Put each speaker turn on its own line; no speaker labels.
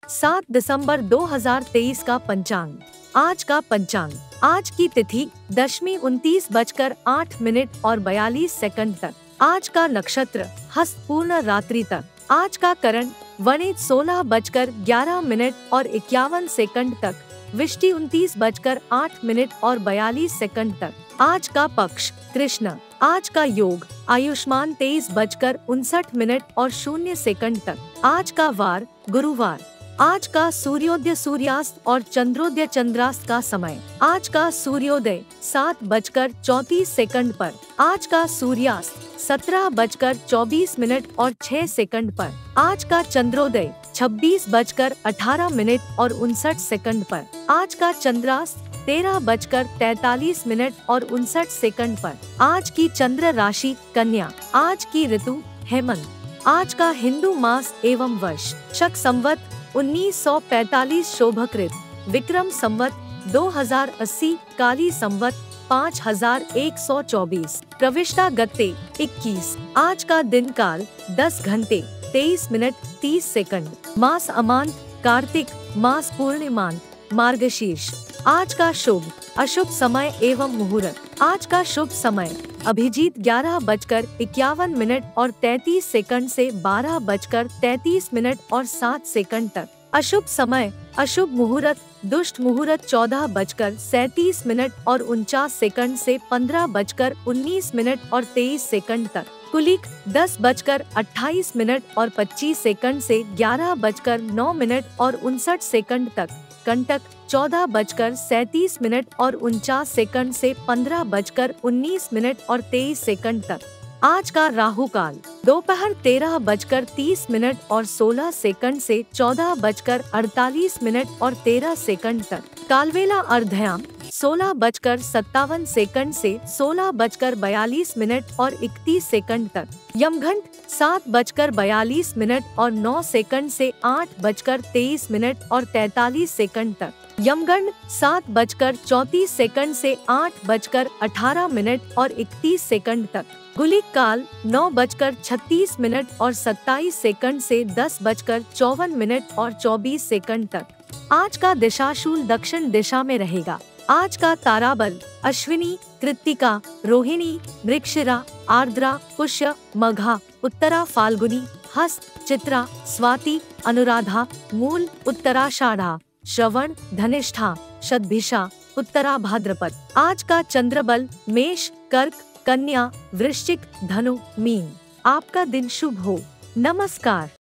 7 दिसंबर 2023 का पंचांग। आज का पंचांग। आज की तिथि दशमी 29:08 तक। आज का नक्षत्र हस्त पूर्ण रात्रि तक। आज का करण वणिज 16:11 तक। विष्टि 29:08 तक। आज का पक्ष कृष्ण। आज का योग आयुष्मान 23:59 तक। आज का वार गुरुवार। आज का सूर्योदय सूर्यास्त और चंद्रोदय चंद्रास्त का समय। आज का सूर्योदय 7:34 पर। आज का सूर्यास्त 17:24 पर। आज का चंद्रोदय 26:18 पर। आज का चंद्रास्त 13:43 पर। आज की चंद्र राशि कन्या। आज की ऋतु हेमंत। आज का हिंदू मास एवं वर्ष शक संवत 1945 शोभकृत विक्रम संवत 2080 काली संवत 5124 प्रविष्टा गत्ते 21। आज का दिन काल 10 घंटे 23 मिनट 30 सेकंड। मास अमांत कार्तिक मास पूर्णिमांत मार्गशीर्ष। आज का शुभ अशुभ समय एवं मुहूर्त। आज का शुभ समय अभिजीत 11:51 से 12:33 तक। अशुभ समय अशुभ मुहूर्त दुष्ट मुहूर्त 14:37 से 15:19 तक। कुलिक 10:28 से 11:09 तक। कंटक 14:37 से 15:19 तक। आज का राहु काल दोपहर 13:30 से 14:48 तक। कालवेला अर्धयाम 16:57 से 16:42 तक। यमघंट 7:42 से 8:23 तक। यमगंड 7:34 से 8:18 तक। गुलिक काल 9:36 से 10:54 तक। आज का दिशाशूल दक्षिण दिशा में रहेगा। आज का ताराबल अश्विनी कृत्तिका रोहिणी मृगशिरा आर्द्रा पुष्य मघा उत्तरा फाल्गुनी हस्त चित्रा स्वाति अनुराधा मूल उत्तराषाढ़ा श्रवण धनिष्ठा शतभिषा उत्तरा भाद्रपद। आज का चंद्रबल मेष कर्क कन्या वृश्चिक धनु मीन। आपका दिन शुभ हो। नमस्कार।